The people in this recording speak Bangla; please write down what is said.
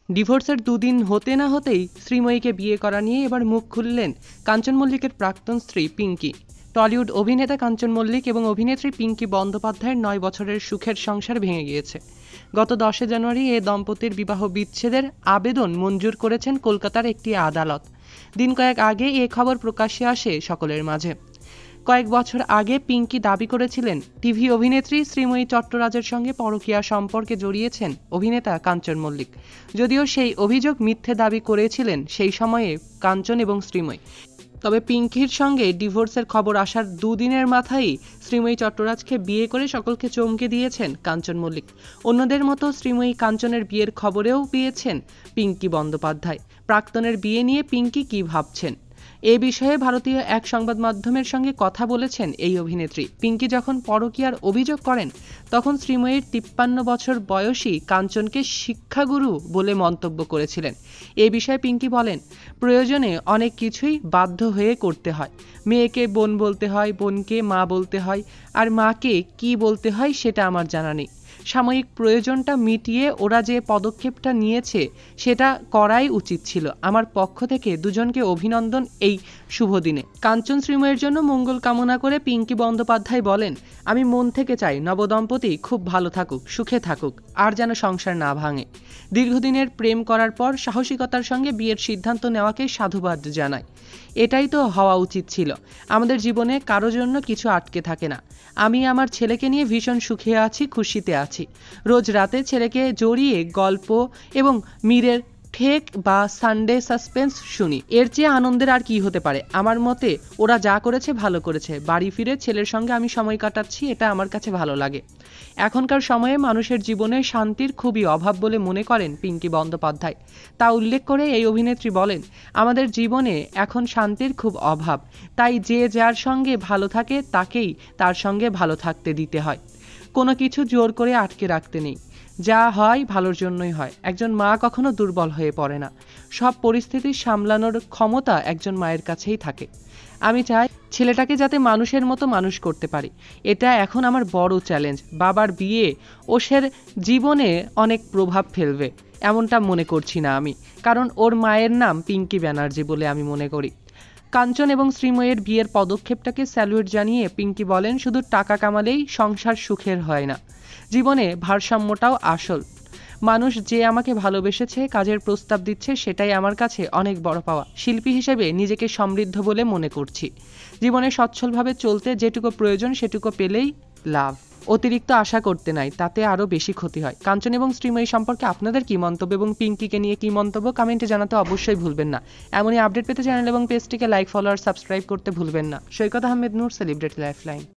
ডিভোর্সের দুদিন হতে না হতেই শ্রীময়ীকে বিয়ে করা নিয়ে এবার মুখ খুললেন কাঞ্চন মল্লিকের প্রাক্তন স্ত্রী পিঙ্কি। টলিউড অভিনেতা কাঞ্চন মল্লিক এবং অভিনেত্রী পিঙ্কি বন্দ্যোপাধ্যায়ের 9 বছরের সুখের সংসার ভেঙে গিয়েছে। গত 10 জানুয়ারি এ দম্পতির বিবাহ বিচ্ছেদের আবেদন মঞ্জুর করেছেন কলকাতার একটি আদালত। দিন কয়েক আগে এ খবর প্রকাশ্যে আসে সকলের মাঝে। কয়েক বছর আগে পিঙ্কি দাবি করেছিলেন টিভি অভিনেত্রী শ্রীময়ী চট্টরাজের সঙ্গে পরকীয়া সম্পর্কে জড়িয়েছেন অভিনেতা কাঞ্চন মল্লিক। যদিও সেই অভিযোগ মিথ্যে দাবি করেছিলেন সেই সময়ে কাঞ্চন এবং শ্রীময়ী। তবে পিঙ্কির সঙ্গে ডিভোর্সের খবর আসার দুদিনের মাথায় শ্রীময়ী চট্টরাজকে বিয়ে করে সকলকে চমকে দিয়েছেন কাঞ্চন মল্লিক। অন্যদের মতো শ্রীময়ী কাঞ্চনের বিয়ের খবরেও পেয়েছেন পিঙ্কি বন্দ্যোপাধ্যায়। প্রাক্তনের বিয়ে নিয়ে পিঙ্কি কী ভাবছেন এ বিষয়ে ভারতীয় এক সংবাদ মাধ্যমের সঙ্গে কথা বলেছেন এই অভিনেত্রী। পিঙ্কি যখন পরকীয়ার অভিযোগ করেন তখন শ্রীময়ীর 53 বছর বয়সী কাঞ্চনকে শিক্ষাগুরু বলে মন্তব্য করেছিলেন। এ বিষয়ে পিঙ্কি বলেন, প্রয়োজনে অনেক কিছুই বাধ্য হয়ে করতে হয়। মেয়েকে বোন বলতে হয়, বোনকে মা বলতে হয়, আর মাকে কি বলতে হয় সেটা আমার জানা নেই। সাময়িক প্রয়োজনটা মিটিয়ে ওরা যে পদক্ষেপটা নিয়েছে সেটা করাই উচিত ছিল। আমার পক্ষ থেকে দুজনকে অভিনন্দন এই শুভ দিনে। কাঞ্চন শ্রীময়ীর জন্য মঙ্গল কামনা করে পিঙ্কি বন্দ্যোপাধ্যায় বলেন, আমি মন থেকে চাই নবদম্পতি খুব ভালো থাকুক, সুখে থাকুক, আর যেন সংসার না ভাঙে। দীর্ঘদিনের প্রেম করার পর সাহসিকতার সঙ্গে বিয়ের সিদ্ধান্ত নেওয়াকে সাধুবাদ জানাই। এটাই তো হওয়া উচিত ছিল। আমাদের জীবনে কারো জন্য কিছু আটকে থাকে না। আমি আমার ছেলেকে নিয়ে ভীষণ সুখে আছি, খুশিতে আছি। রোজ রাতে ছেলেকে জড়িয়ে গল্প এবং মীরের ঠেক বা সানডে সাসপেন্স শুনি। এর চেয়ে আনন্দের আর কি হতে পারে? আমার মতে ওরা যা করেছে ভালো করেছে। বাড়ি ফিরে ছেলের সঙ্গে আমি সময় কাটাচ্ছি, এটা আমার কাছে ভালো লাগে। এখনকার সময়ে মানুষের জীবনে শান্তির খুবই অভাব বলে মনে করেন পিঙ্কি বন্দ্যোপাধ্যায়। তা উল্লেখ করে এই অভিনেত্রী বলেন, আমাদের জীবনে এখন শান্তির খুব অভাব, তাই যে যার সঙ্গে ভালো থাকে তাকেই তার সঙ্গে ভালো থাকতে দিতে হয়। কোনো কিছু জোর করে আটকে রাখতে নেই। যা হয় ভালোর জন্যই হয়। একজন মা কখনো দুর্বল হয়ে পড়ে না। সব পরিস্থিতি সামলানোর ক্ষমতা একজন মায়ের কাছেই থাকে। আমি চাই ছেলেটাকে যাতে মানুষের মতো মানুষ করতে পারি। এটা এখন আমার বড় চ্যালেঞ্জ। বাবার বিয়ে ওর জীবনে অনেক প্রভাব ফেলবে এমনটা মনে করছি না আমি, কারণ ওর মায়ের নাম পিঙ্কি ব্যানার্জি বলে আমি মনে করি। কাঞ্চন এবং শ্রীময়ীর বিয়ের পদক্ষেপটাকে স্যালুয়েট জানিয়ে পিঙ্কি বলেন, শুধু টাকা কামালেই সংসার সুখের হয় না, জীবনে ভারসাম্যটাও আসল। মানুষ যে আমাকে ভালোবেসেছে, কাজের প্রস্তাব দিচ্ছে, সেটাই আমার কাছে অনেক বড় পাওয়া। শিল্পী হিসেবে নিজেকে সমৃদ্ধ বলে মনে করছি। জীবনে সচ্ছলভাবে চলতে যেটুকু প্রয়োজন সেটুকু পেলেই লাভ। অতিরিক্ত আশা করতে নাই, তাতে আরও বেশি ক্ষতি হয়। কাঞ্চন এবং শ্রীময়ী সম্পর্কে আপনাদের কি মন্তব্য এবং পিঙ্কিকে নিয়ে কি মন্তব্য কমেন্টে জানাতে অবশ্যই ভুলবেন না। এমনই আপডেট পেতে চ্যানেল এবং পেজটিকে লাইক, ফলো আর সাবস্ক্রাইব করতে ভুলবেন না। Saikat Ahmed Noor, celebrity lifeline.